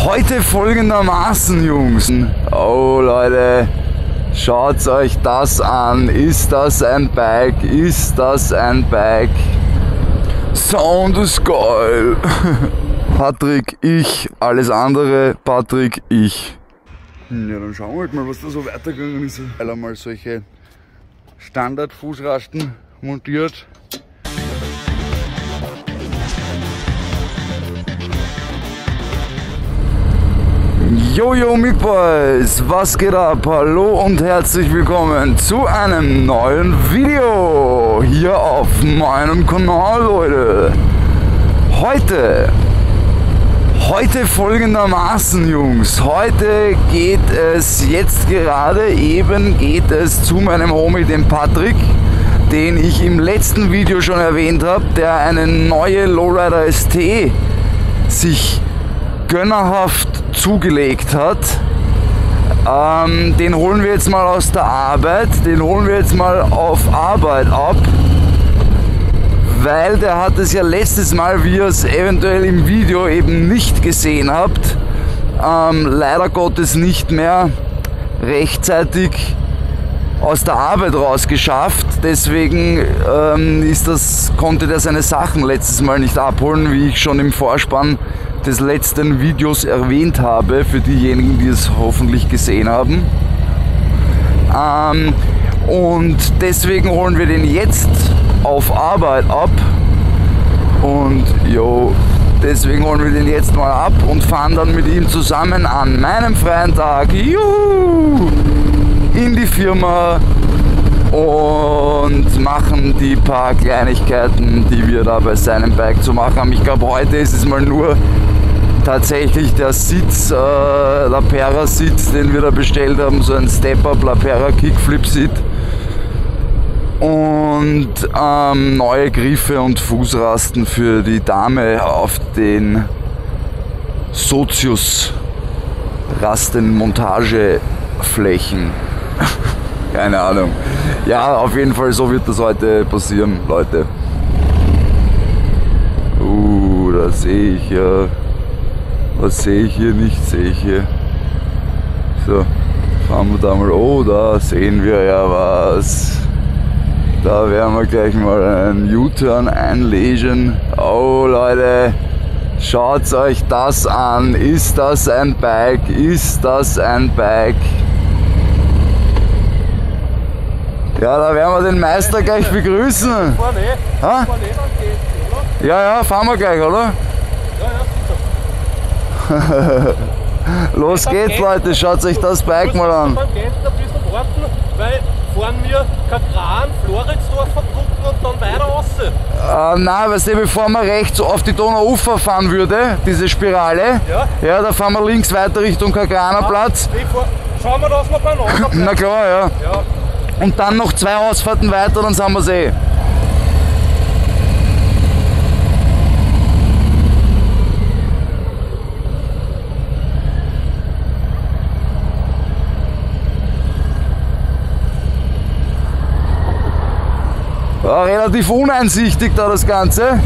Heute folgendermaßen, Jungs. Oh Leute, schaut euch das an. Ist das ein Bike? Ist das ein Bike? Sound ist geil. Patrick, ich, alles andere, Patrick, ich. Ja, dann schauen wir halt mal, was da so weitergegangen ist. Weil einmal solche Standard-Fußrasten montiert. Jojo Meatboys, was geht ab? Hallo und herzlich willkommen zu einem neuen Video hier auf meinem Kanal, Leute. Heute folgendermaßen, Jungs. Heute geht es zu meinem Homie, dem Patrick, den ich im letzten Video schon erwähnt habe, der eine neue Lowrider ST sich gönnerhaft zugelegt hat. Den holen wir jetzt mal aus der Arbeit, den holen wir jetzt mal auf Arbeit ab, weil der hat es ja letztes Mal, wie ihr es eventuell im Video eben nicht gesehen habt, leider Gottes nicht mehr rechtzeitig aus der Arbeit rausgeschafft. Deswegen konnte der seine Sachen letztes Mal nicht abholen, wie ich schon im Vorspann des letzten Videos erwähnt habe, für diejenigen, die es hoffentlich gesehen haben. Und deswegen holen wir den jetzt auf Arbeit ab. Und deswegen holen wir den jetzt mal ab und fahren dann mit ihm zusammen an meinem freien Tag in die Firma und machen die paar Kleinigkeiten, die wir da bei seinem Bike zu machen haben. Ich glaube, heute ist es mal nur tatsächlich der Sitz, Lapera-Sitz, den wir da bestellt haben, so ein Step-Up Lapera Kickflip-Sit und neue Griffe und Fußrasten für die Dame auf den Sozius-Rasten-Montageflächen. Keine Ahnung. Ja, auf jeden Fall, so wird das heute passieren, Leute. Da sehe ich ja. Was sehe ich hier nicht? Sehe ich hier. So, fahren wir da mal. Oh, da sehen wir ja was. Da werden wir gleich mal einen U-Turn einlegen. Oh, Leute, schaut euch das an. Ist das ein Bike? Ist das ein Bike? Ja, da werden wir den Meister gleich begrüßen. Ha? Ja, fahren wir gleich, oder? Los geht's, Leute, schaut euch das Bike mal an. Beim Gänster ein bisschen warten, weil fahren wir Kakran, Floridsdorfer gucken und dann weiter raus. Nein, weißt du, bevor man rechts auf die Donauufer fahren würde, diese Spirale, ja, da fahren wir links weiter Richtung Kakraner Platz. Schauen wir, dass wir beieinander bleiben. Na klar, ja. Und dann noch 2 Ausfahrten weiter, dann sind wir eh. Ja, relativ uneinsichtig da das Ganze.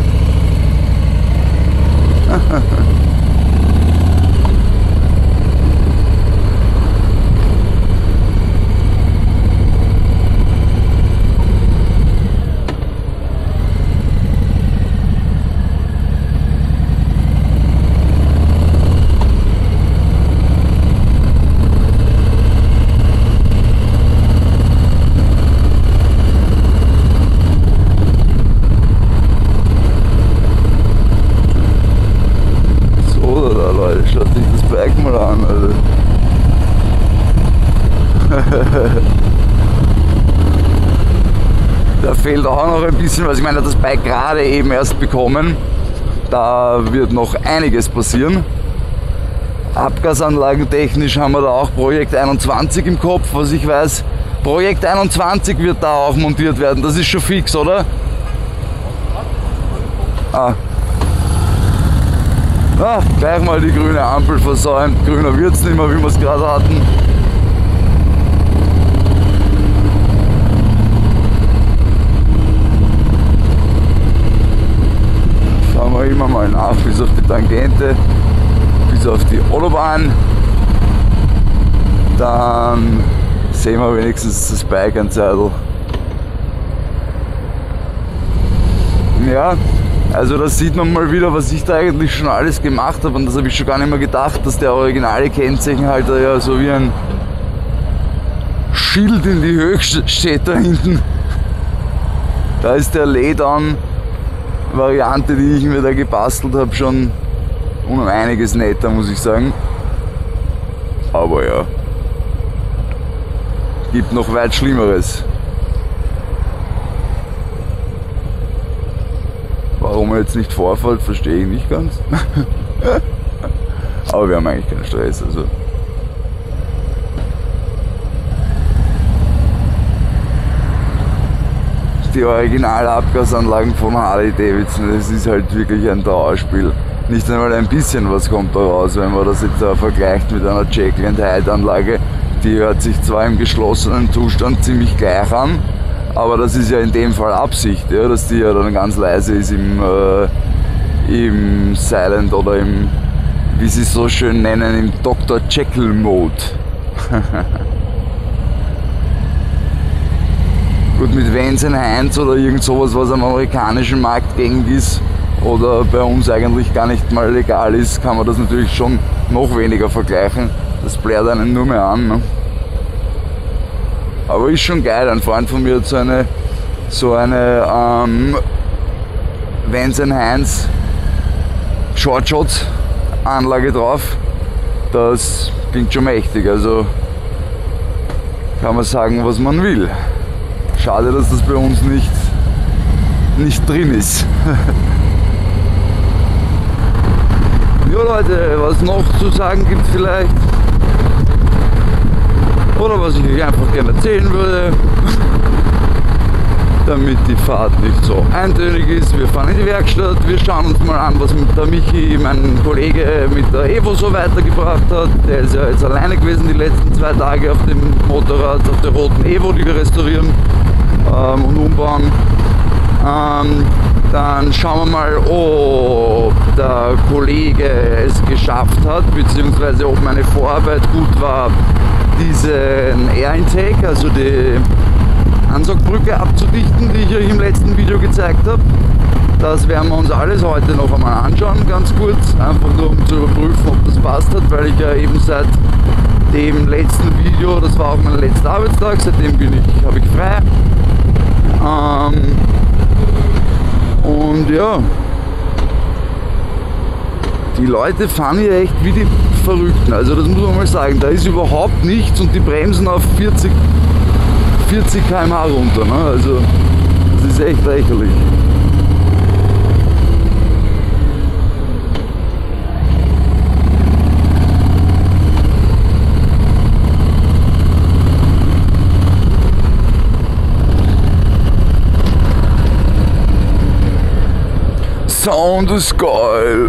Schaut sich das Bike mal an, Alter. Da fehlt auch noch ein bisschen was. Ich meine, das Bike gerade eben erst bekommen. Da wird noch einiges passieren. Abgasanlagentechnisch haben wir da auch Projekt 21 im Kopf, was ich weiß. Projekt 21 wird da auch montiert werden. Das ist schon fix, oder? Gleich mal die grüne Ampel versäumt. Grüner wird es nicht mehr, wie wir es gerade hatten. Fahren wir immer mal nach bis auf die Tangente, bis kurz auf die Autobahn. Dann sehen wir wenigstens das Bike ein Zeitl. Ja, also da sieht man mal wieder, was ich da eigentlich schon alles gemacht habe, und das habe ich schon gar nicht mehr gedacht, dass der originale Kennzeichenhalter ja so wie ein Schild in die Höhe steht da hinten. Da ist der Lay-Down-Variante, die ich mir da gebastelt habe, schon um einiges netter, muss ich sagen. Aber ja, gibt noch weit Schlimmeres. Warum er jetzt nicht vorfällt, verstehe ich nicht ganz. Aber wir haben eigentlich keinen Stress. Also. Die Originalabgasanlagen von Harley Davidson, das ist halt wirklich ein Dauerspiel. Nicht einmal ein bisschen was kommt da raus, wenn man das jetzt vergleicht mit einer Jekyll & Hyde Anlage. Die hört sich zwar im geschlossenen Zustand ziemlich gleich an, aber das ist ja in dem Fall Absicht, ja, dass die ja dann ganz leise ist im Silent oder im, wie sie es so schön nennen, im Dr. Jekyll Mode. Gut, mit Vans & Heinz oder irgend sowas, was am amerikanischen Markt gängig ist oder bei uns eigentlich gar nicht mal legal ist, kann man das natürlich schon noch weniger vergleichen. Das blärt einen nur mehr an. Ne? Aber ist schon geil, ein Freund von mir hat so eine Vans & Heinz Short Shots Anlage drauf. Das klingt schon mächtig, also kann man sagen, was man will. Schade, dass das bei uns nicht drin ist. Ja Leute, was noch zu sagen gibt vielleicht, oder was ich euch einfach gerne erzählen würde, damit die Fahrt nicht so eintönig ist. Wir fahren in die Werkstatt, wir schauen uns mal an, was mit der Michi, mein Kollege, mit der Evo so weitergebracht hat. Der ist ja jetzt alleine gewesen die letzten 2 Tage auf dem Motorrad, auf der roten Evo, die wir restaurieren und umbauen. Dann schauen wir mal, ob der Kollege es geschafft hat, beziehungsweise ob meine Vorarbeit gut war, diesen Air Intake, also die Ansaugbrücke abzudichten, die ich euch im letzten Video gezeigt habe. Das werden wir uns alles heute noch einmal anschauen, ganz kurz, einfach nur um zu überprüfen, ob das passt hat, weil ich ja eben seit dem letzten Video, das war auch mein letzter Arbeitstag, seitdem habe ich frei. Und ja, die Leute fahren hier echt wie die Verrückten, also das muss man mal sagen, da ist überhaupt nichts und die bremsen auf 40 km/h runter, ne? Also das ist echt lächerlich. Sound ist geil.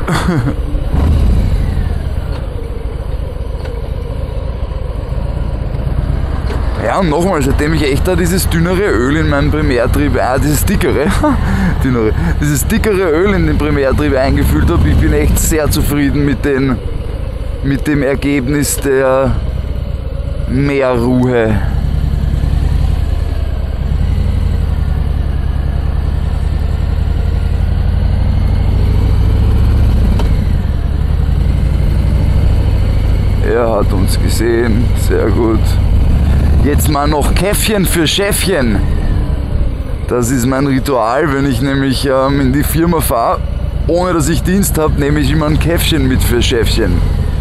Ja, und nochmal, seitdem ich echt da dieses dünnere Öl in meinem Primärtrieb, dieses dickere Öl in den Primärtrieb eingefühlt habe, ich bin echt sehr zufrieden mit dem Ergebnis der Mehrruhe. Er hat uns gesehen, sehr gut. Jetzt mal noch Käffchen für Chefchen. Das ist mein Ritual, wenn ich nämlich in die Firma fahre, ohne dass ich Dienst habe, nehme ich immer ein Käffchen mit für Chefchen.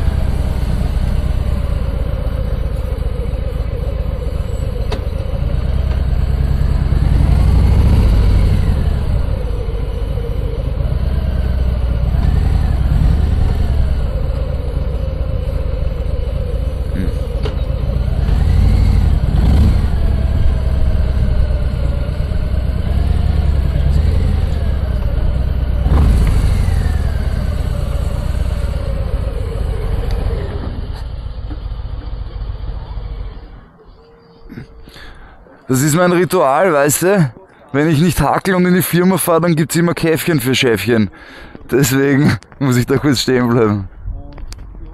Das ist mein Ritual, weißt du? Wenn ich nicht hackel und in die Firma fahre, dann gibt es immer Käffchen für Chefchen. Deswegen muss ich da kurz stehen bleiben.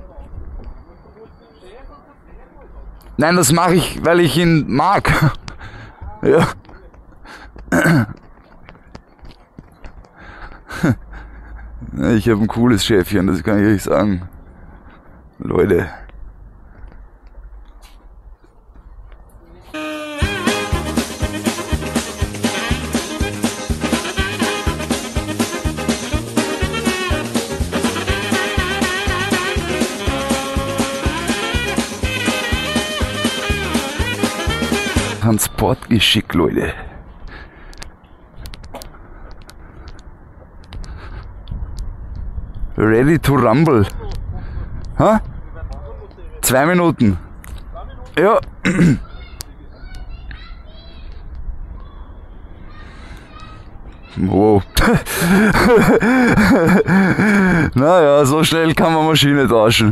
Nein, das mache ich, weil ich ihn mag. Ja. Ich habe ein cooles Schäfchen, das kann ich euch sagen. Leute. Transportgeschick, Leute. Ready to rumble. Ha? 2 Minuten. Ja. Wow. Naja, so schnell kann man Maschine tauschen.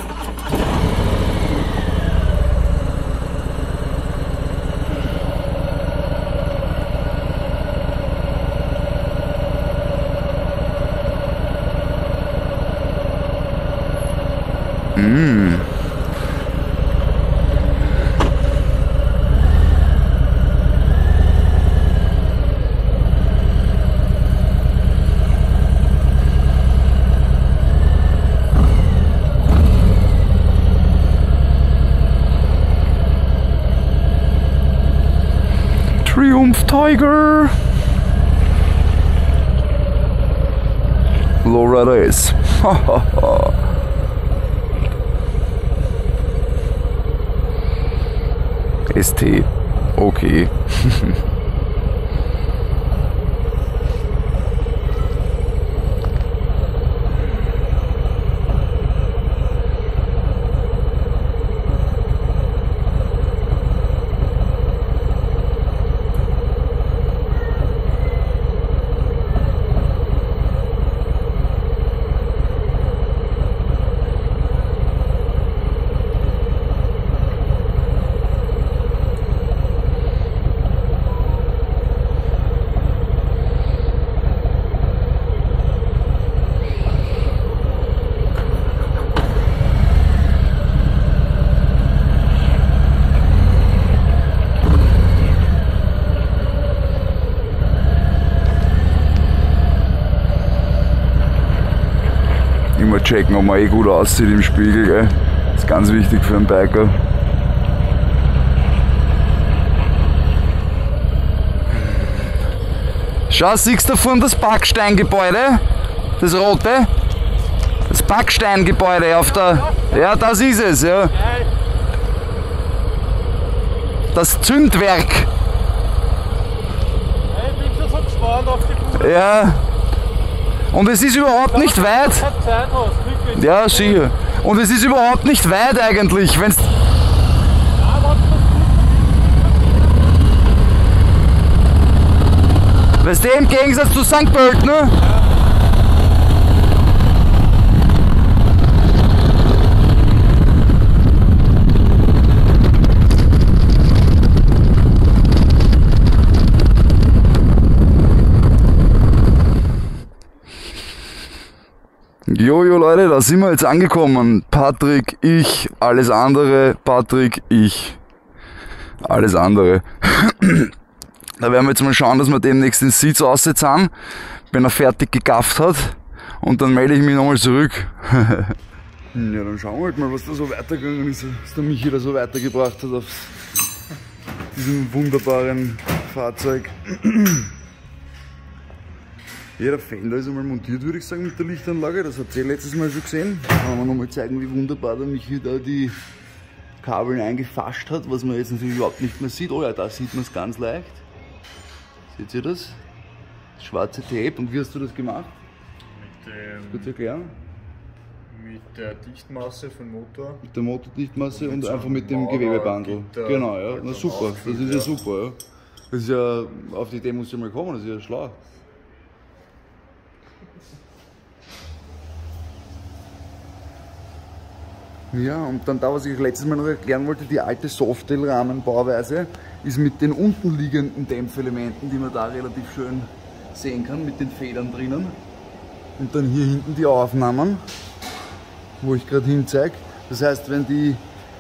Triumph Tiger. Lowrider S. ST. Okay. Immer checken, ob man gut aussieht im Spiegel, gell? Das ist ganz wichtig für einen Biker. Schau, siehst du vorhin das Backsteingebäude? Das rote? Das Backsteingebäude auf der... Ja, das ist es, ja. Das Zündwerk. Ich bin schon so gespannt auf die Bude. Ja. Und es ist überhaupt nicht weit. Ja, sicher. Und es ist überhaupt nicht weit eigentlich, wenn's. Weißt du, im Gegensatz zu St. Pölten, ne? Jojo Leute, da sind wir jetzt angekommen. Patrick, ich, alles andere. Patrick, ich, alles andere. Da werden wir jetzt mal schauen, dass wir demnächst den Sitz aussetzen, wenn er fertig gegafft hat. Und dann melde ich mich nochmal zurück. Ja, dann schauen wir halt mal, was da so weitergegangen ist, was der Michi da so weitergebracht hat auf diesem wunderbaren Fahrzeug. Ja, der Fender ist einmal montiert, würde ich sagen, mit der Lichtanlage. Das habt ihr letztes Mal schon gesehen. Da kann man nochmal zeigen, wie wunderbar der Michi da die Kabel eingefascht hat, was man jetzt natürlich überhaupt nicht mehr sieht. Oh ja, da sieht man es ganz leicht. Seht ihr das? Das schwarze Tape. Und wie hast du das gemacht? Kurz erklären. Mit der Dichtmasse vom Motor. Mit der Motordichtmasse und einfach mit dem Gewebebandel. Genau, ja. Na super, das ist ja super, ja. Das ist ja, auf die Idee muss ich mal kommen, das ist ja schlau. Ja, und dann da, was ich letztes Mal noch erklären wollte, die alte Softail-Rahmenbauweise ist mit den untenliegenden Dämpfelementen, die man da relativ schön sehen kann, mit den Federn drinnen. Und dann hier hinten die Aufnahmen, wo ich gerade hin zeige. Das heißt, wenn die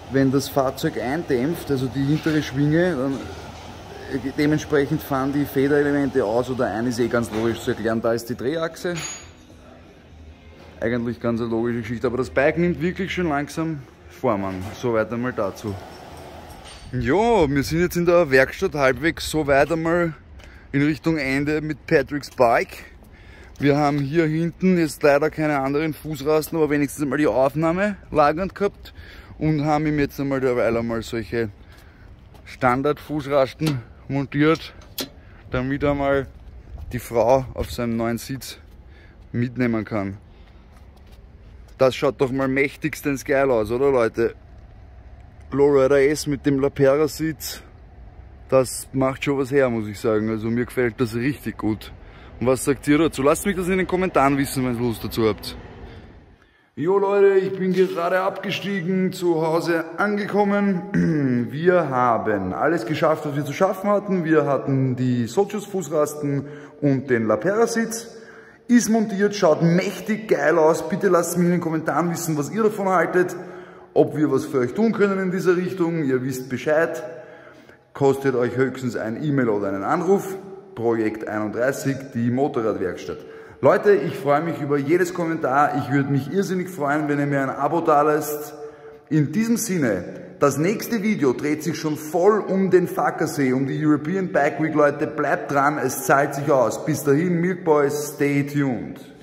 wenn das Fahrzeug eindämpft, also die hintere Schwinge, dann dementsprechend fahren die Federelemente aus oder ein, ist eh ganz logisch zu erklären. Da ist die Drehachse. Eigentlich ganz eine logische Geschichte, aber das Bike nimmt wirklich schon langsam Form an. Soweit einmal dazu. Ja, wir sind jetzt in der Werkstatt halbwegs so weit einmal in Richtung Ende mit Patricks Bike. Wir haben hier hinten jetzt leider keine anderen Fußrasten, aber wenigstens mal die Aufnahme lagernd gehabt und haben ihm jetzt einmal derweil einmal solche Standard-Fußrasten montiert, damit einmal die Frau auf seinem neuen Sitz mitnehmen kann. Das schaut doch mal mächtigstens geil aus, oder Leute? Lowrider S mit dem Lapera-Sitz, das macht schon was her, muss ich sagen. Also mir gefällt das richtig gut. Und was sagt ihr dazu? Lasst mich das in den Kommentaren wissen, wenn ihr Lust dazu habt. Jo Leute, ich bin gerade abgestiegen, zu Hause angekommen. Wir haben alles geschafft, was wir zu schaffen hatten. Wir hatten die Sozius-Fußrasten und den Lapera-Sitz. Ist montiert, schaut mächtig geil aus. Bitte lasst mich in den Kommentaren wissen, was ihr davon haltet. Ob wir was für euch tun können in dieser Richtung. Ihr wisst Bescheid. Kostet euch höchstens ein E-Mail oder einen Anruf. Projekt 31, die Motorradwerkstatt. Leute, ich freue mich über jedes Kommentar. Ich würde mich irrsinnig freuen, wenn ihr mir ein Abo dalasst. In diesem Sinne, das nächste Video dreht sich schon voll um den Fackersee, um die European Bike Week. Leute, bleibt dran, es zahlt sich aus. Bis dahin, Milk Boys, stay tuned.